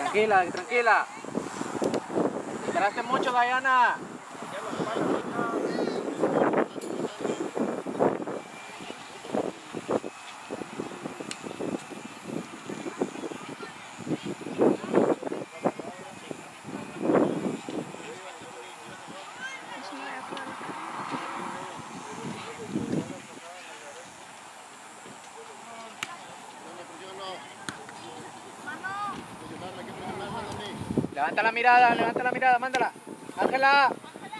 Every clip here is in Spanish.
Tranquila, tranquila. Esperaste mucho, Diana. Levanta la mirada, mándala. Ángela.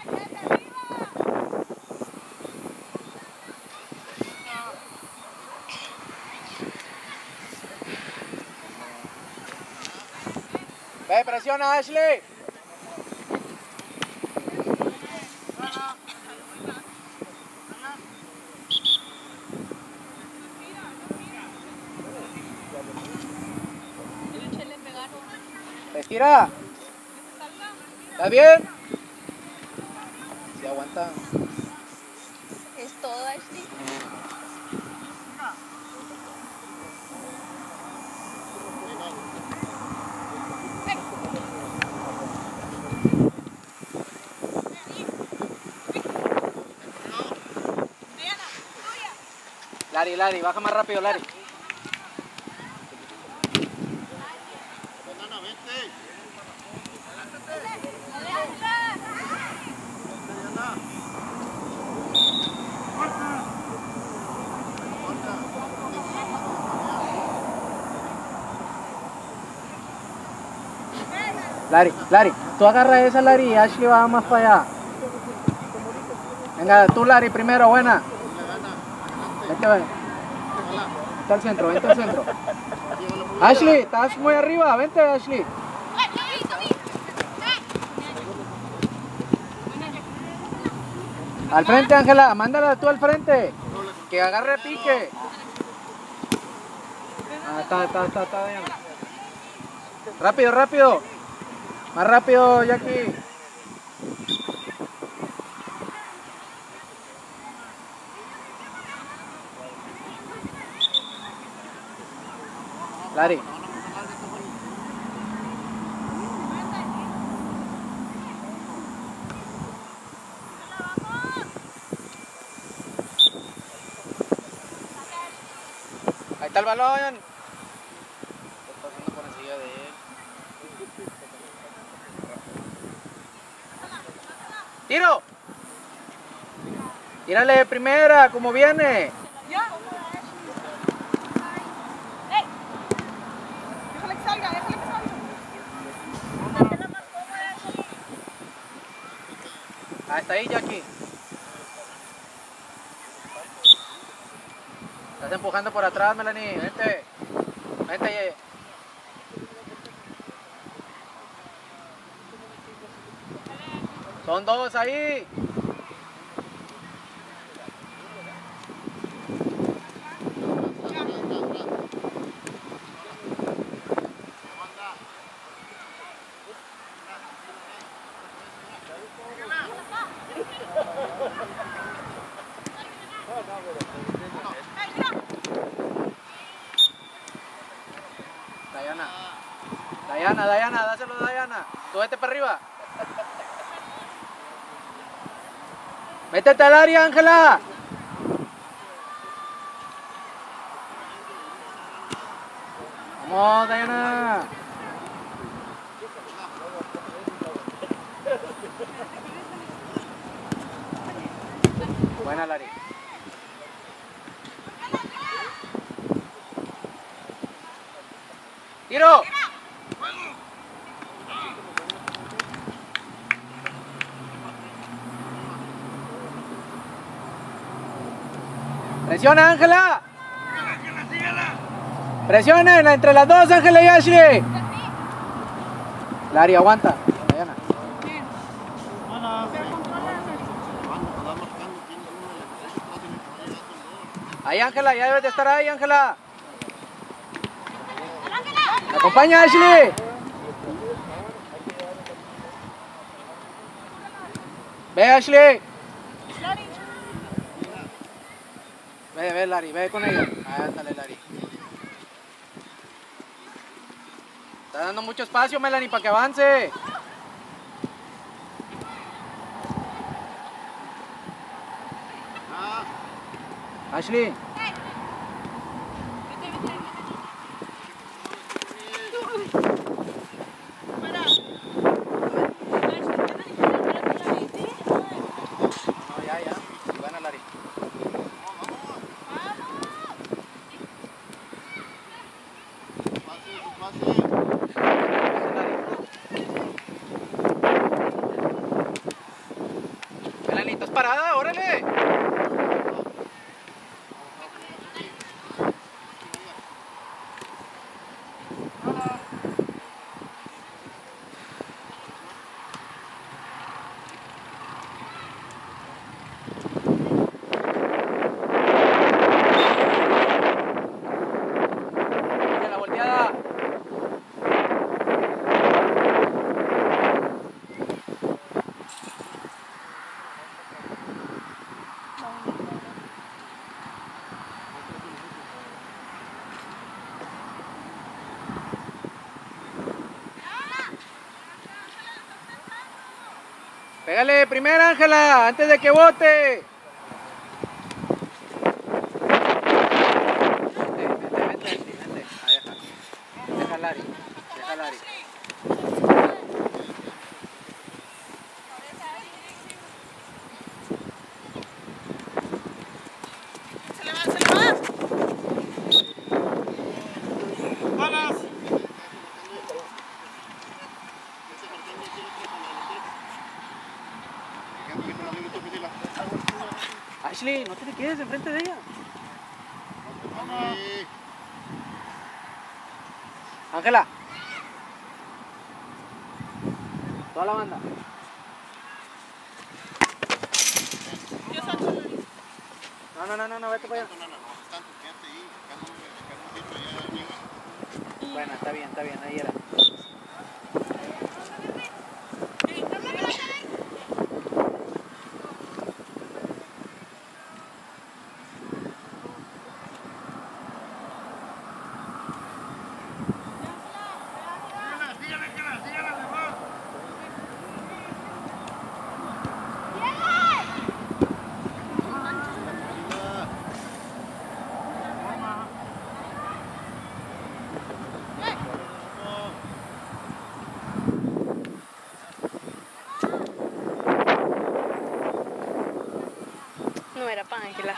Ve, presiona, Ashley. Respira. ¿Está bien? Sí, aguanta. Es todo, Ashley. Lari, baja más rápido, Lari. Lari, tú agarra esa, Lari, y Ashley va más para allá. Venga, tú, Lari, primero, buena. Vente, ven. Vente al centro, vente al centro. Ashley, estás muy arriba, vente, Ashley. Al frente, Ángela, mándala tú al frente. Que agarre pique. Ah, está, Diana. Rápido. Más rápido, Jackie. Lari. Ahí está el balón. Está pasando por encima de él. ¡Tiro! Tírale de primera, como viene. Déjale que salga. Ah, está ahí, Jackie. Estás empujando por atrás, Melanie. Vente. Son dos ahí. Diana, dáselo a Diana. Tú vete para arriba. Métete al área, Ángela. Vamos, Diana. Buena, Lari. ¡Tiro! ¡Presiona, Ángela! ¡Presiona entre las dos, Ángela y Ashley! Lari, aguanta. Diana. Ahí, Ángela, ya debes de estar ahí, Ángela. ¿Me acompaña, Ashley? Ve, Ashley. Ve, Lari, ve con ella. Ándale, Lari. Está dando mucho espacio, Melanie, para que avance. Ashley. No, ya. Buena, Lari. Melanie, ¿estás parada? ¡Órale! La volteada. Pégale primero, Ángela, antes de que bote. Vente. Ahí deja Lari. Se le va. ¡Balas! Ashley, no te quedes enfrente de ella. Ángela. Toda la banda. No, vete para allá. Bueno, está bien, ahí era. No era para Ángela.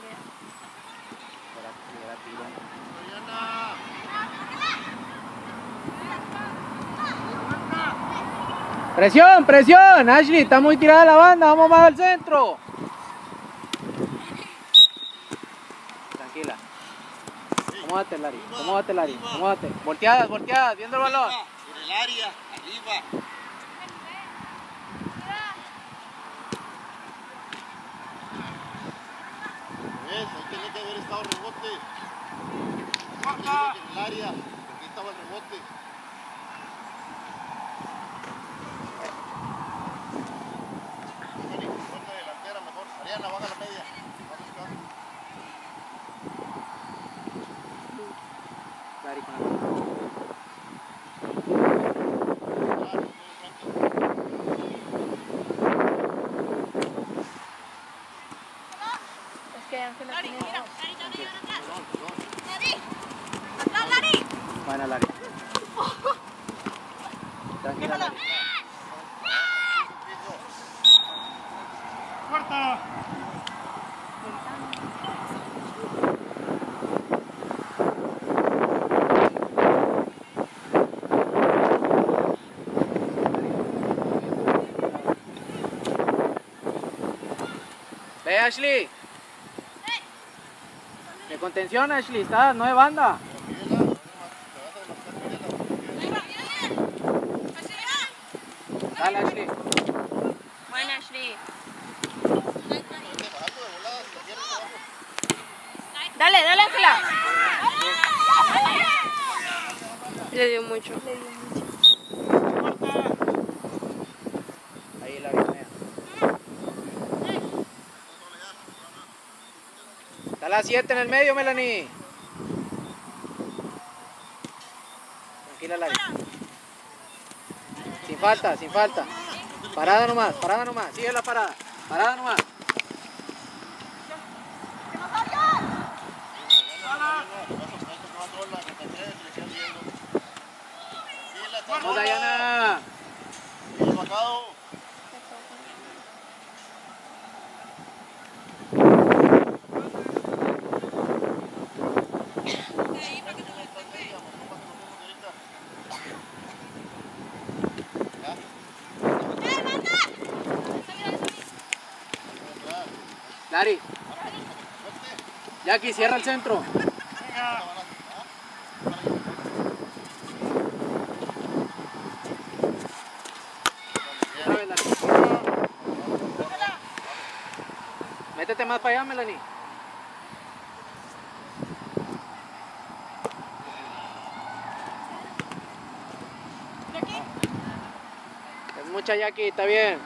Presión, Ashley, está muy tirada la banda, vamos más al centro. Tranquila. Acomódate, Lari. Volteadas, viendo el balón. En el área, arriba. ¿Ves? Ahí tiene que haber estado rebote. En el área, aquí estaba el rebote. Fuerza delantera mejor. Ariana, baja la media. Lari con la bola. Es que Ángela tiene dos. Buena, Lari. Tranquila, Lari. ¡Corta! Ve, Ashley. De contención, Ashley, está, no de banda. Dale, Ashley. Buena, Ashley. Dale, Ángela. Le dio mucho. Ahí la vismea. Está la 7 en el medio, Melanie. Tranquila, Lari. falta, sin falta. Parada nomás, sigue la parada. Parada nomás. Vamos, Dayana. El bacado. Lari. Jackie, cierra el centro. Otra vez, Lari. Métete más para allá, Melanie. Es mucha Jackie, está bien.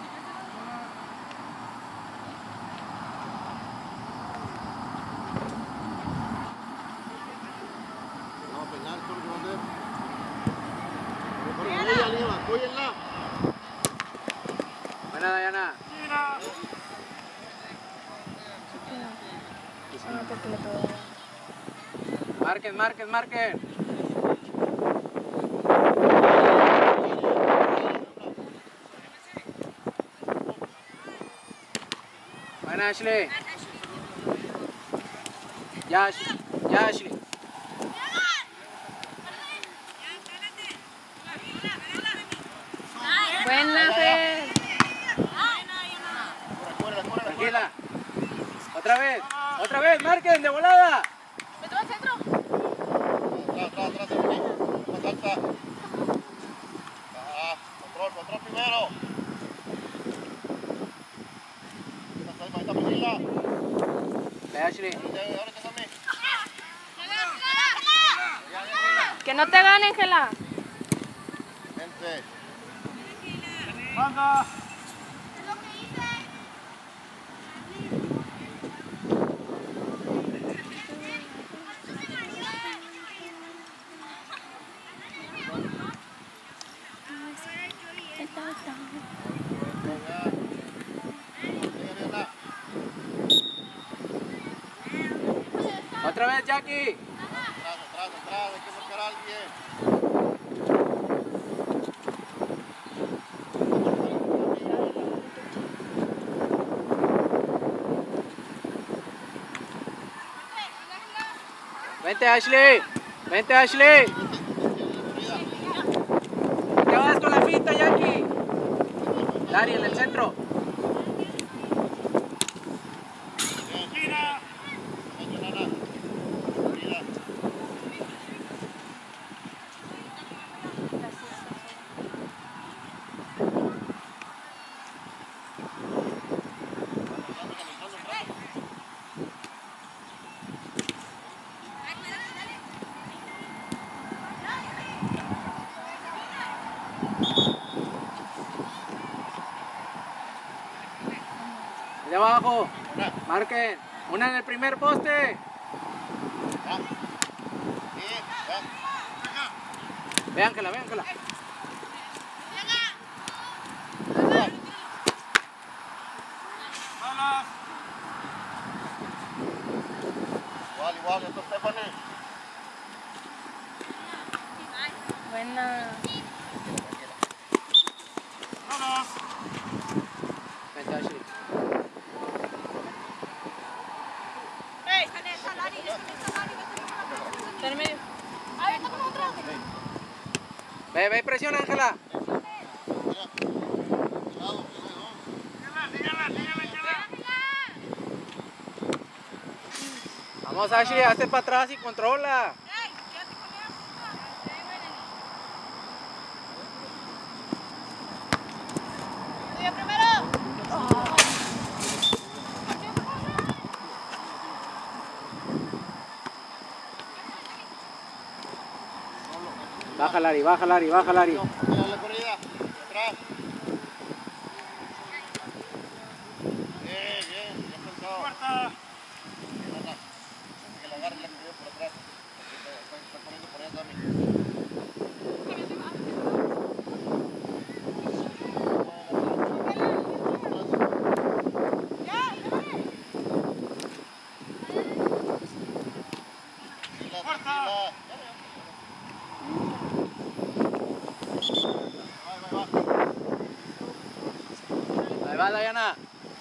Buena, Dayana. Marquen, marquen, marquen. Buena, Ashley. Ya, Ashley. Ya, Ashley. Buena, Fer. Tranquila. Otra vez, marquen de volada. ¿Vete al centro? Atrás, más alta. Control primero. Ahí está Priscila. Ve, Ashley. Ahora te dame. Que no te gane, Ángela. Vente. ¡Manda! Otra vez, Jackie. Atrás, hay que marcar a alguien. Vente, Ashley. Vente, Ashley. ¿Qué vas con la finta, Jackie? Dari, en el centro. De abajo. Marquen. Una en el primer poste. Ve, Ángela, ve, Ángela. Igual, esto es Stephanie. Buena. Vente, Ashley. Está en medio. Ve, presiona, Ángela. Vamos, Ashley, hazte para atrás y controla. Baja, Lari, baja, Lari, baja, Lari. Mira la corrida, atrás. Bien pensado. ¡Cuarta! Que la agarre la corrida por atrás. Está corriendo por allá también. Ahí va, Dayana.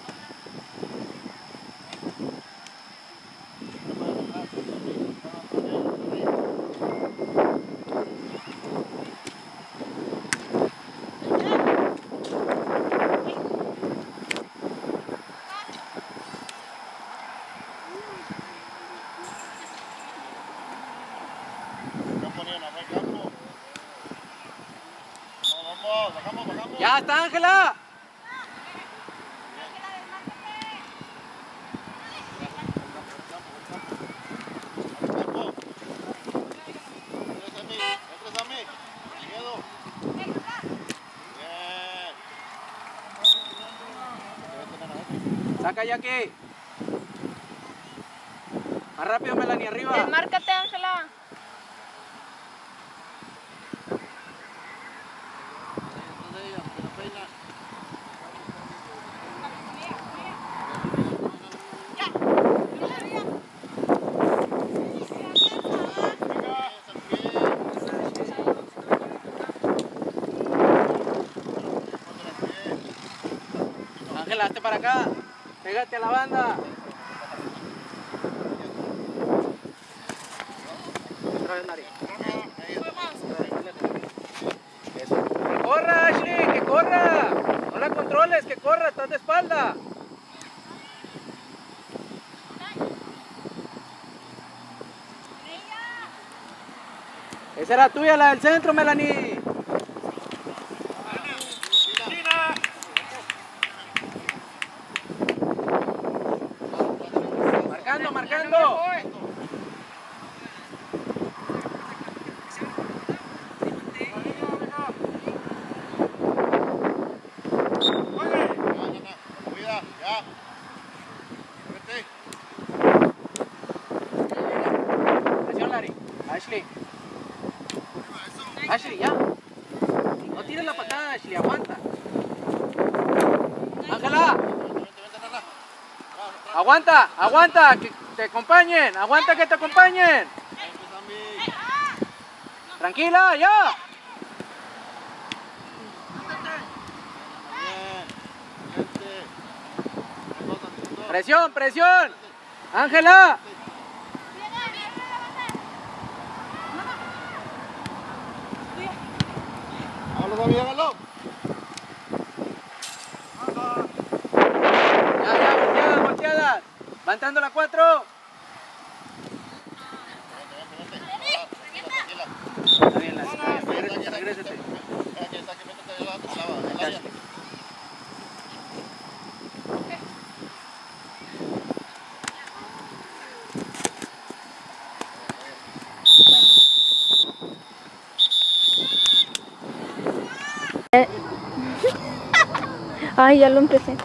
¡Ya está, Ángela! Saca ya aquí. Más rápido, Melanie, arriba. Desmárcate, Ángela. Ángela, hazte para acá. Pégate a la banda. Otra vez, Nari. Eso. ¡Que corra, Ashley! ¡Que corra! No la controles, que corra, estás de espalda. Esa era tuya, la del centro, Melanie. Marcando, marcando. Cuida, ya. Vete. Presión, Larry. Ashley. Ashley, ya. No tires la patada, Ashley, aguanta. Ángela. Aguanta, aguanta, que te acompañen. Aguanta que te acompañen. Tranquila, ya. Presión, presión. Ángela. Hágalo, David, hágalo. Ya, volteadas, volteadas. Va entrando la 4. Está bien, regrésate, regrésate. Ay, ya lo empecé.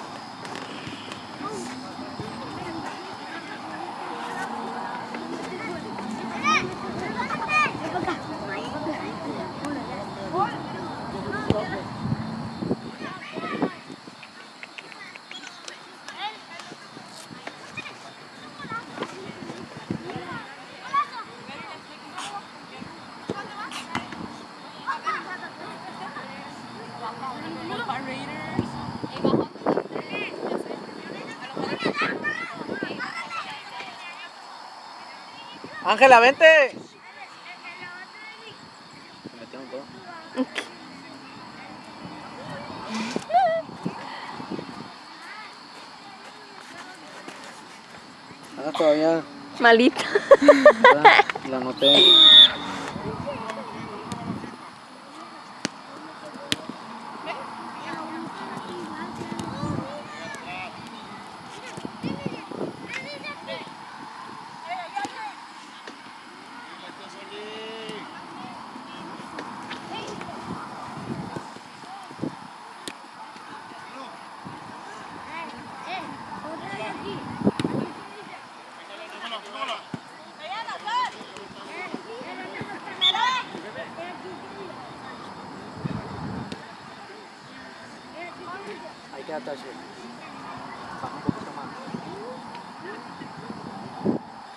Ángela, vente. Se metieron todo. Ah, todavía. Malita. La noté. Ahí quédate, Ashley. Baja un poquito más.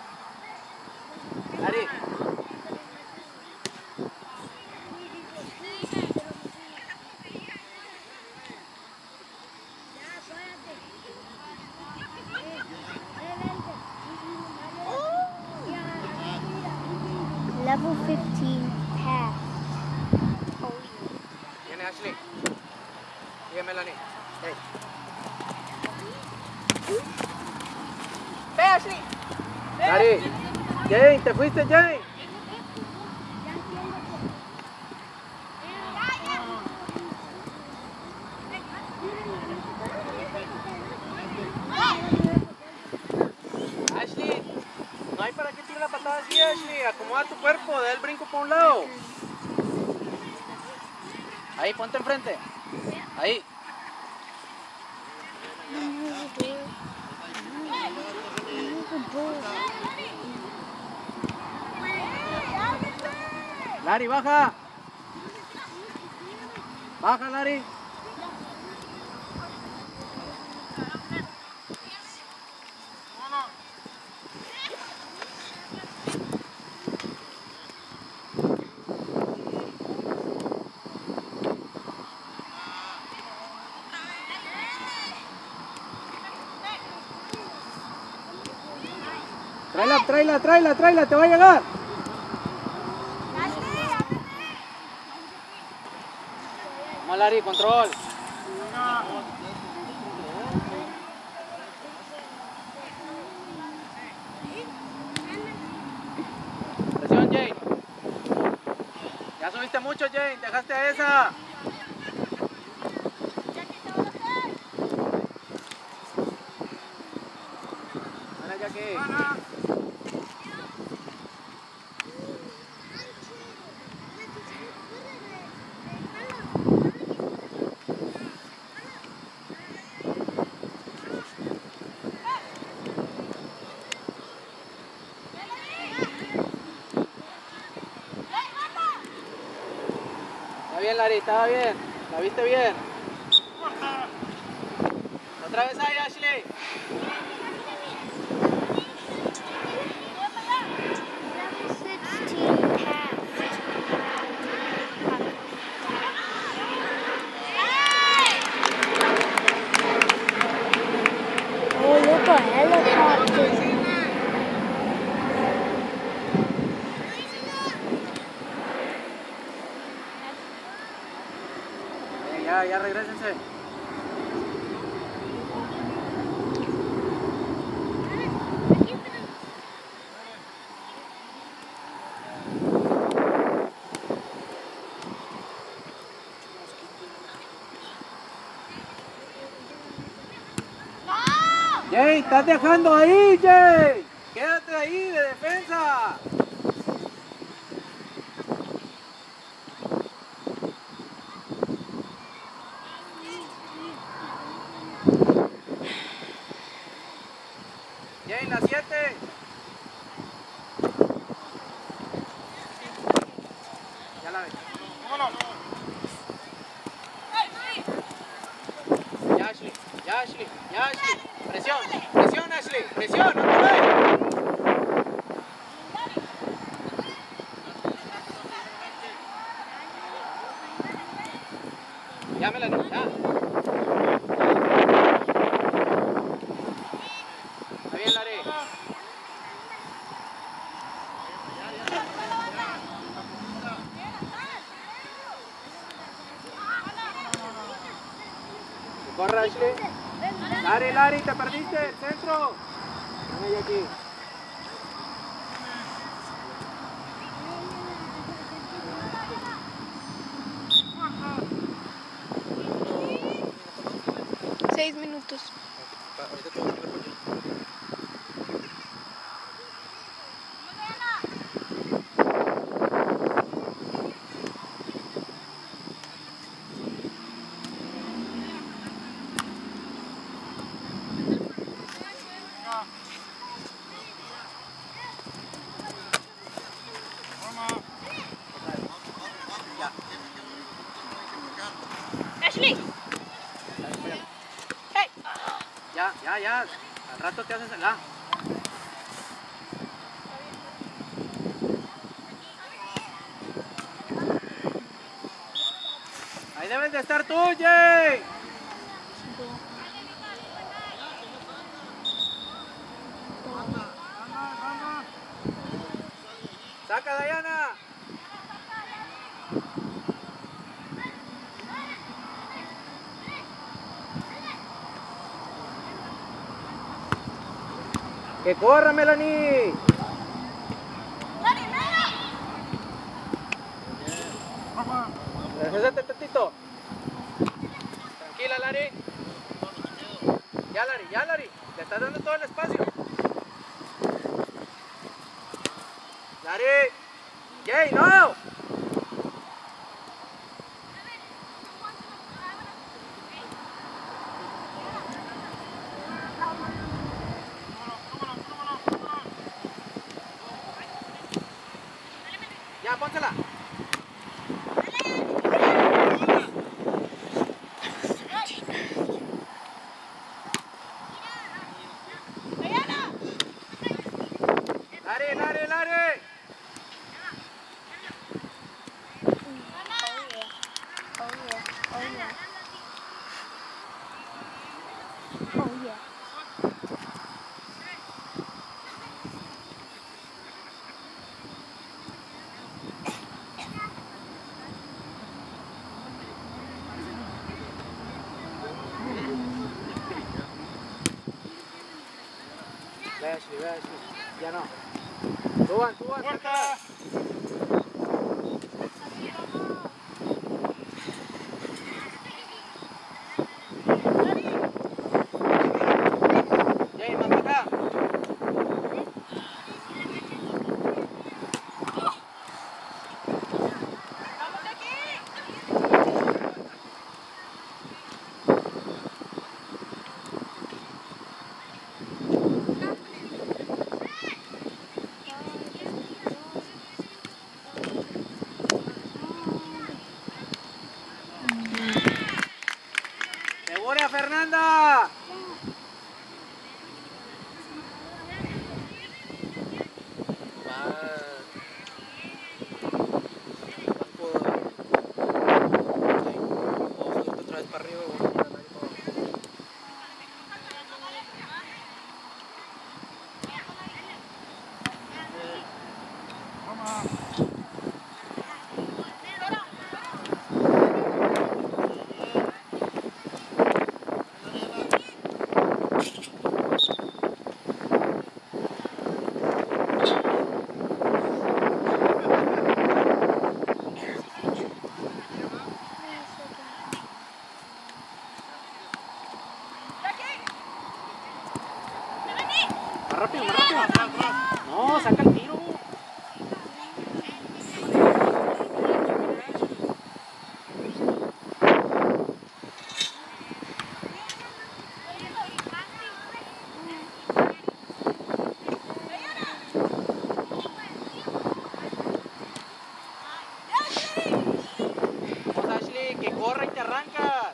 Ari. Level 15 pass. Viene Ashley. Sigue Melanie. Hey. Ve, Ashley. Dari. Jane, ¿te fuiste, Jane? Ashley, no hay para qué tirar la patada así, Ashley. Acomoda tu cuerpo, da el brinco por un lado. Ahí, ponte enfrente. Ahí. Lari, baja. Baja, Lari. Tráela, te va a llegar. Vamos, Lari, control. Presión, Jane. Ya subiste mucho, Jane, dejaste a esa. Buena, Jackie. Está bien, Lari, estaba bien. La viste bien. Otra vez ahí, Ashley. Oh, look, a helicopter. Ya regrésense. Jay, estás dejando ahí, Jay. Quédate ahí de defensa. Jay, la 7. Ya la ves. Ya, Ashley. Presión, Ashley. Presión, no te vayas. Ya, Melanie, ya. Está bien, Lari. Corre, Ashley. Lari, te perdiste. El centro. Ven aquí. Seis minutos. Ashley. Hey. Ya. Al rato te haces el A. Ahí debes de estar tú, Jay. Saca, Diana. Que corra, Melanie. Regresate tantito. Tranquila, Lari. Ya, Lari. Le estás dando todo el espacio. Lari. Jay, no. Ya, pónsela. Lari. Oh yeah. Ve, Ashley. Ya no. Suban. ¡Puerta! Jay, manda acá. ¡Segura, Fernanda! Otra vez para arriba. Más rápido. No, saca el tiro. Vamos, Ashley, que corra y te arrancas.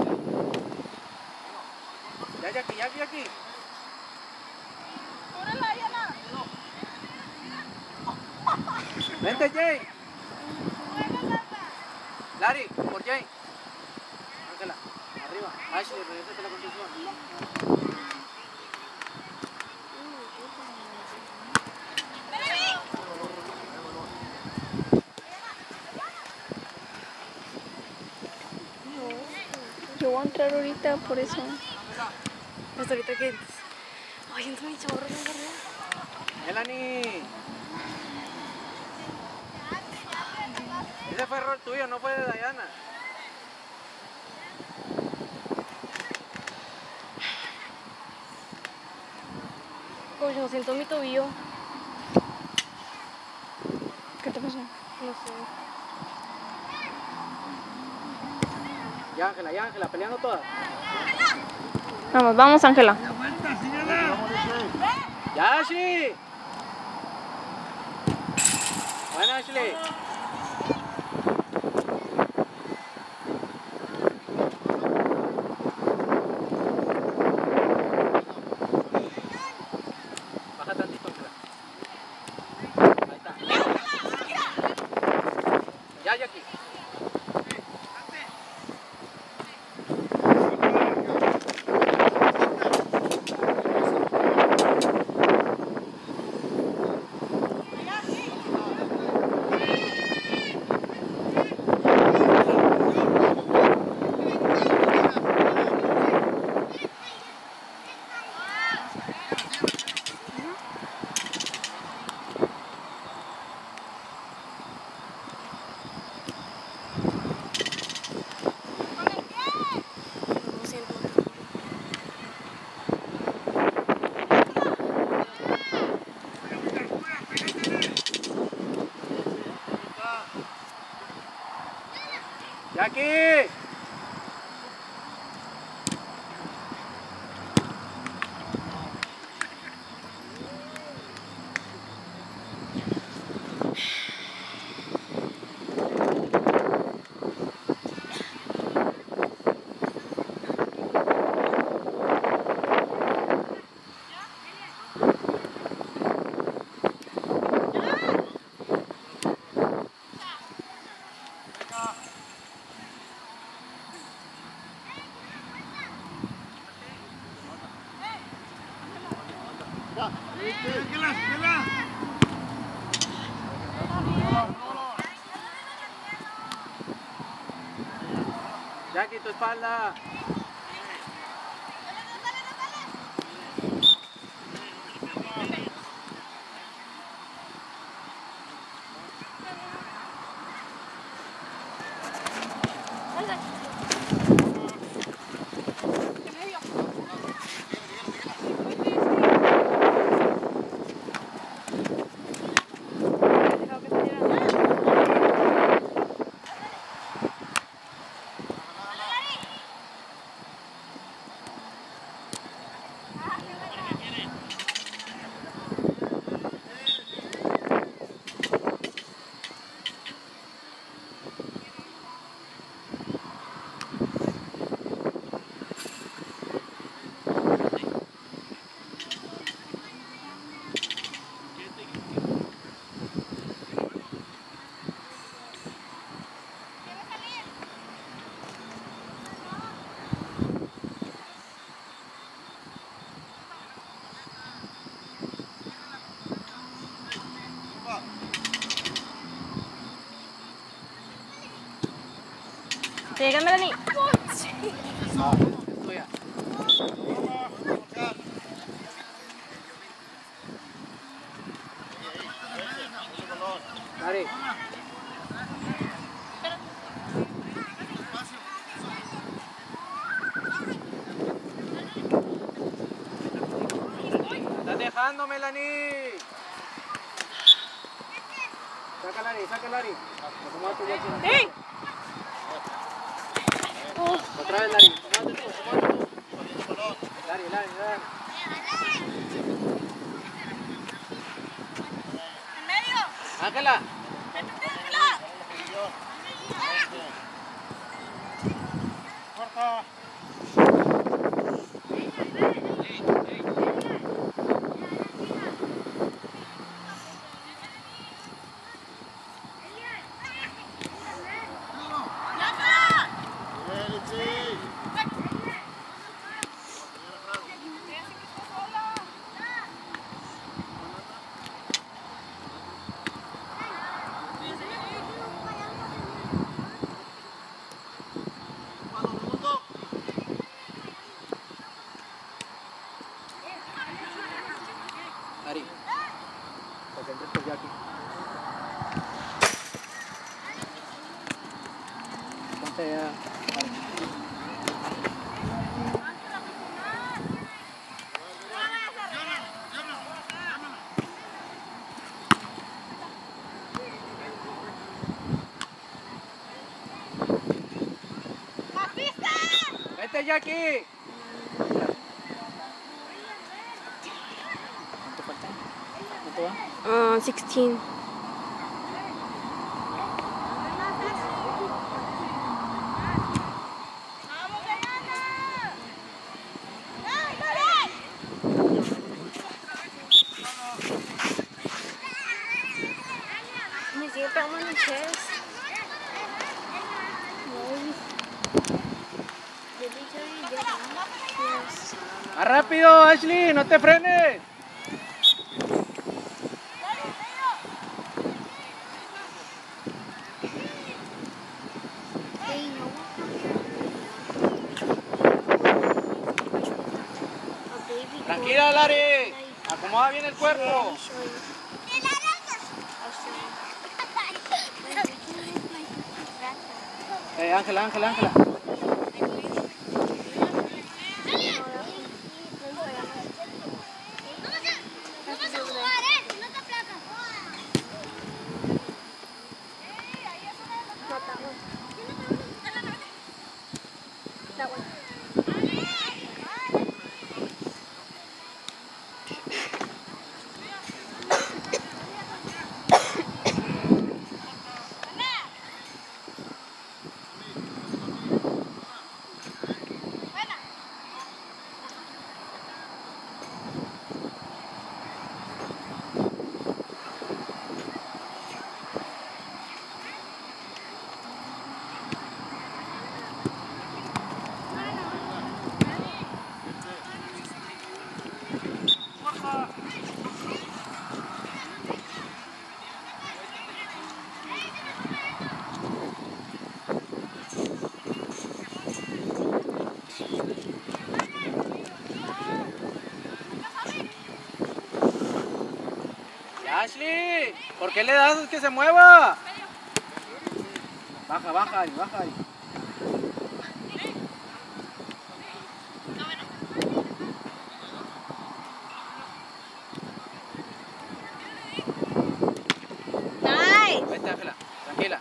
Ya aquí. Vente, Jay. Lari, por Jay. Ángela, arriba. Ashley, regrésate a la construcción. Yo voy a entrar ahorita por eso. Hasta ahorita que... Ay, entra mi chorro. Melanie. Ese fue error tuyo, no fue de Diana. Coño, siento mi tobillo. ¿Qué te pasó? No sé. Ya, Ángela, peleando todas. Vamos, Ángela. Ya, Ashley. Bueno, Ashley. Baja tantito, Ángela. Ahí está. Ya, Jackie. Jackie. Jackie, tu espalda. Llega Melanie. No, es tuya. Dari. Estás dejando, Melanie. Saca Lari, saca Lari. ¡Ey! Otra vez Lari. Sumate tú. Lari, Lari, Lari. ¿En medio? Ángela. Corta. Lari. Para que entres por Jackie. Ponte ya. Lari. Vete, Jackie. ¿Cuánto falta? ¿Cuánto va? 16. Me sigue pegando en el chest. ¡Más rápido, Ashley! ¡No te frenes! Tranquila, Lari. Acomoda bien el cuerpo. Ángela, Ángela, Ángela. that one. Ashley, ¿por qué le das que se mueva? Baja, baja ahí, baja ahí. Nice. Vete, Ángela, tranquila.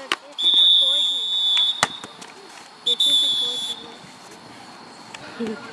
This is recording.